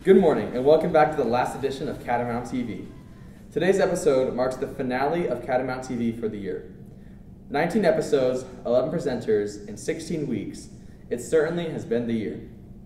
Good morning, and welcome back to the last edition of Catamount TV. Today's episode marks the finale of Catamount TV for the year. 19 episodes, 11 presenters, in 16 weeks. It certainly has been the year.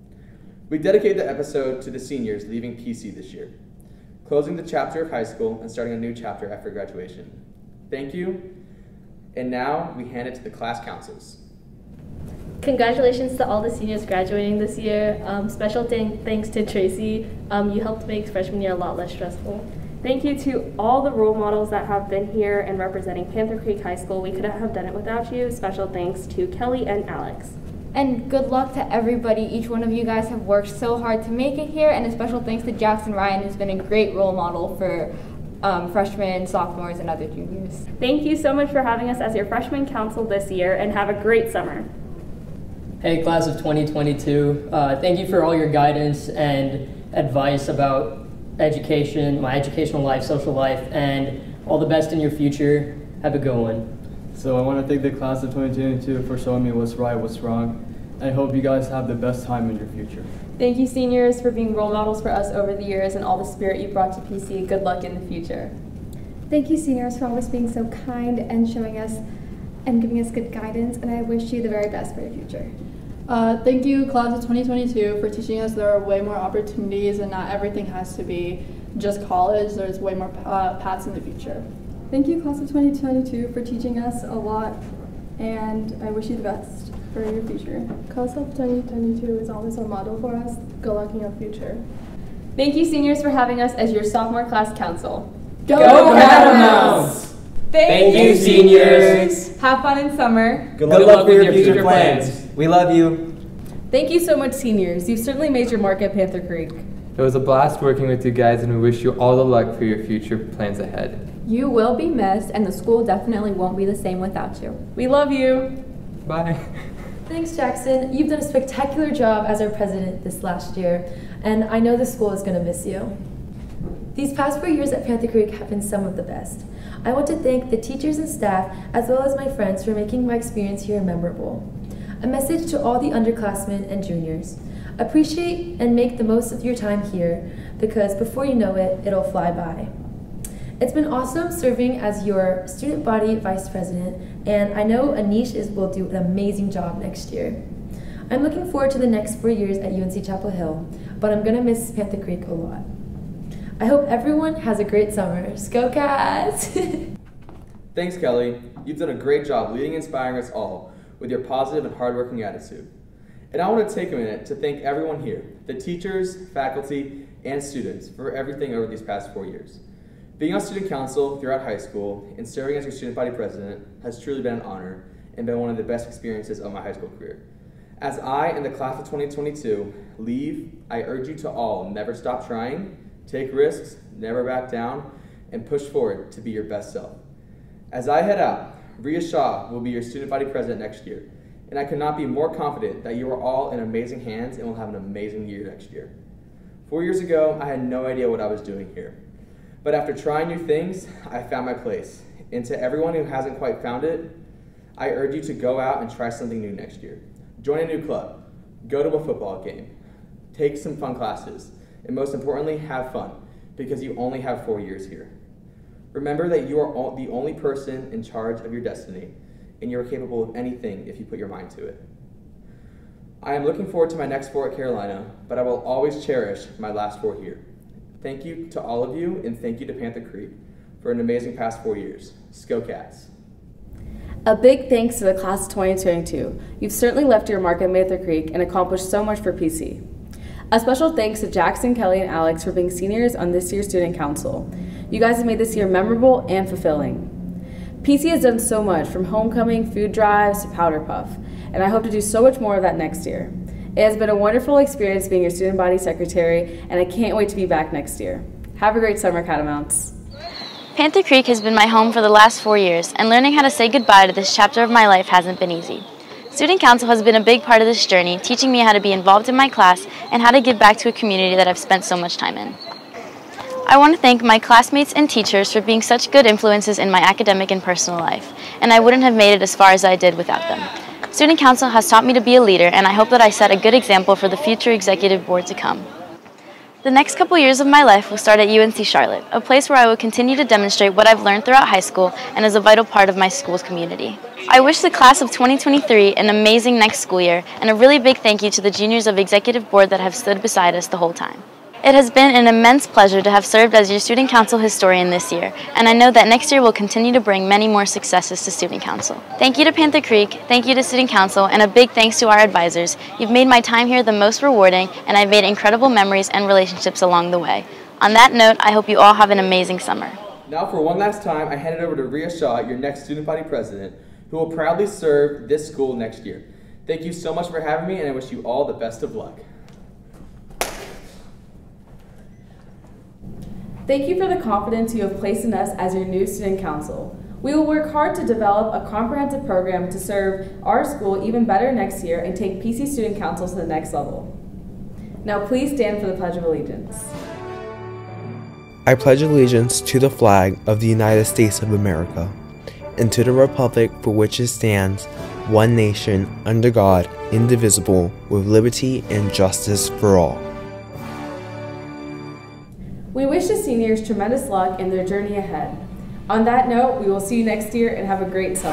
We dedicate the episode to the seniors leaving PC this year, closing the chapter of high school and starting a new chapter after graduation. Thank you, and now we hand it to the class councils. Congratulations to all the seniors graduating this year. Special thanks to Tracy. You helped make freshman year a lot less stressful. Thank you to all the role models that have been here and representing Panther Creek High School. We couldn't have done it without you. Special thanks to Kelly and Alex. And good luck to everybody. Each one of you guys have worked so hard to make it here, and a special thanks to Jackson Ryan, who's been a great role model for freshmen, sophomores, and other juniors. Thank you so much for having us as your freshman council this year, and have a great summer. Hey, class of 2022, thank you for all your guidance and advice about education, my educational life, social life, and all the best in your future. Have a good one. So I want to thank the class of 2022 for showing me what's right, what's wrong. I hope you guys have the best time in your future. Thank you, seniors, for being role models for us over the years and all the spirit you brought to PC. Good luck in the future. Thank you, seniors, for always being so kind and showing us and giving us good guidance, and I wish you the very best for your future. Thank you, class of 2022, for teaching us there are way more opportunities and not everything has to be just college. There's way more paths in the future. Thank you, class of 2022, for teaching us a lot, and I wish you the best for your future. Class of 2022 is always a model for us. Good luck in your future. Thank you, seniors, for having us as your sophomore class council. Go Catamounts! Thank you, seniors! Have fun in summer. Good luck with your future plans. We love you. Thank you so much, seniors. You've certainly made your mark at Panther Creek. It was a blast working with you guys, and we wish you all the luck for your future plans ahead. You will be missed, and the school definitely won't be the same without you. We love you. Bye. Thanks, Jackson. You've done a spectacular job as our president this last year, and I know the school is going to miss you. These past 4 years at Panther Creek have been some of the best. I want to thank the teachers and staff, as well as my friends, for making my experience here memorable. A message to all the underclassmen and juniors. Appreciate and make the most of your time here, because before you know it, it'll fly by. It's been awesome serving as your student body vice president, and I know Anish will do an amazing job next year. I'm looking forward to the next 4 years at UNC Chapel Hill, but I'm gonna miss Panther Creek a lot. I hope everyone has a great summer. Go Cats! Thanks, Kelly. You've done a great job leading and inspiring us all with your positive and hardworking attitude. And I want to take a minute to thank everyone here, the teachers, faculty, and students, for everything over these past 4 years. Being on student council throughout high school and serving as your student body president has truly been an honor and been one of the best experiences of my high school career. As I and the class of 2022 leave, I urge you to all never stop trying, take risks, never back down, and push forward to be your best self. As I head out, Riya will be your student body president next year, and I could not be more confident that you are all in amazing hands and will have an amazing year next year. 4 years ago, I had no idea what I was doing here. But after trying new things, I found my place. And to everyone who hasn't quite found it, I urge you to go out and try something new next year. Join a new club, go to a football game, take some fun classes, and most importantly, have fun, because you only have 4 years here. Remember that you are the only person in charge of your destiny, and you are capable of anything if you put your mind to it. I am looking forward to my next 4 at Carolina, but I will always cherish my last 4 here. Thank you to all of you, and thank you to Panther Creek for an amazing past 4 years. Go Cats! A big thanks to the class of 2022. You've certainly left your mark at Panther Creek and accomplished so much for PC. A special thanks to Jackson, Kelly, and Alex for being seniors on this year's student council. You guys have made this year memorable and fulfilling. PC has done so much, from homecoming, food drives, to powder puff, and I hope to do so much more of that next year. It has been a wonderful experience being your student body secretary, and I can't wait to be back next year. Have a great summer, Catamounts. Panther Creek has been my home for the last 4 years, and learning how to say goodbye to this chapter of my life hasn't been easy. Student Council has been a big part of this journey, teaching me how to be involved in my class and how to give back to a community that I've spent so much time in. I want to thank my classmates and teachers for being such good influences in my academic and personal life, and I wouldn't have made it as far as I did without them. Student Council has taught me to be a leader, and I hope that I set a good example for the future executive board to come. The next couple years of my life will start at UNC Charlotte, a place where I will continue to demonstrate what I've learned throughout high school and is a vital part of my school's community. I wish the class of 2023 an amazing next school year, and a really big thank you to the juniors of Executive Board that have stood beside us the whole time. It has been an immense pleasure to have served as your Student Council historian this year, and I know that next year will continue to bring many more successes to Student Council. Thank you to Panther Creek, thank you to Student Council, and a big thanks to our advisors. You've made my time here the most rewarding, and I've made incredible memories and relationships along the way. On that note, I hope you all have an amazing summer. Now for one last time, I hand it over to Riya, your next student body president, who will proudly serve this school next year. Thank you so much for having me, and I wish you all the best of luck. Thank you for the confidence you have placed in us as your new student council. We will work hard to develop a comprehensive program to serve our school even better next year and take PC Student Council to the next level. Now please stand for the Pledge of Allegiance. I pledge allegiance to the flag of the United States of America and to the republic for which it stands, one nation, under God, indivisible, with liberty and justice for all. We wish the seniors tremendous luck in their journey ahead. On that note, we will see you next year and have a great summer.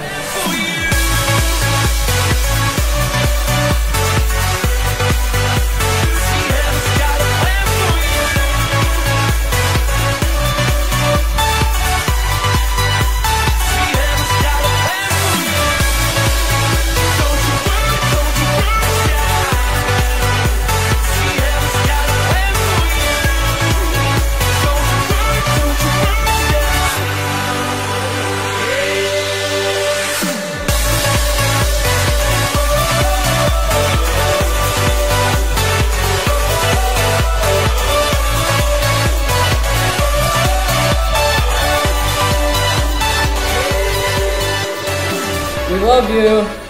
We love you.